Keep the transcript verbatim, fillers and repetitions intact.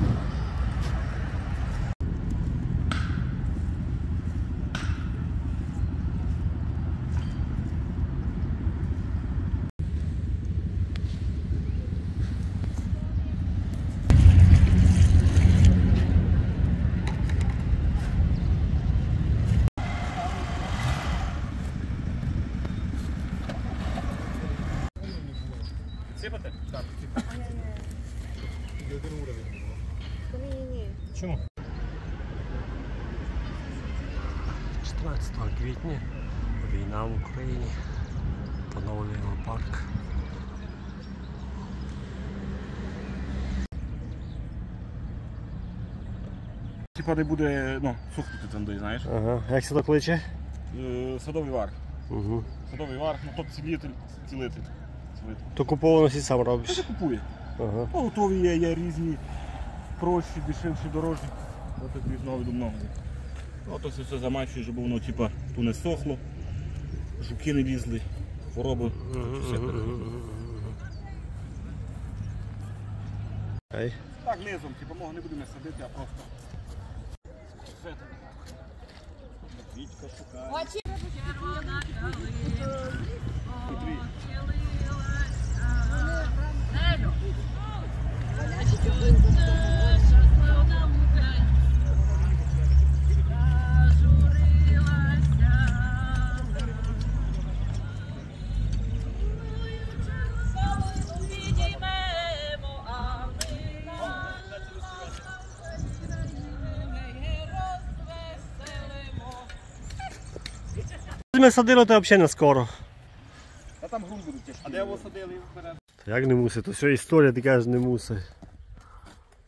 Сипати? Так, сипати. Тільки один уровень було. Ні-ні-ні. Чому? чотирнадцятого квітня війна в Україні. Поновлюємо парк. Типа де буде, ну, сухнути там, де, знаєш. Ага. Як це кличе? Е, Садовий вар. Угу. Садовий вар, ну тут цілитель, цілитель. То куповано сі сам робиш? Хто купує? Ага. Ну, готові є, є різні, прощі, дешевші, дорожчі. Ось так різного до много. Ото це все замачує, щоб воно типа ту не сохло, жуки не лізли, хвороби. Все Ей. так, низом, типа мого не будемо садити, а просто. Вітька шукає. Смотри. Ми садили, то взагалі не скоро. А там грунт будуть тяжкі. А де його садили вперед? Як не мусить? То все історія, ти кажеш, не мусить.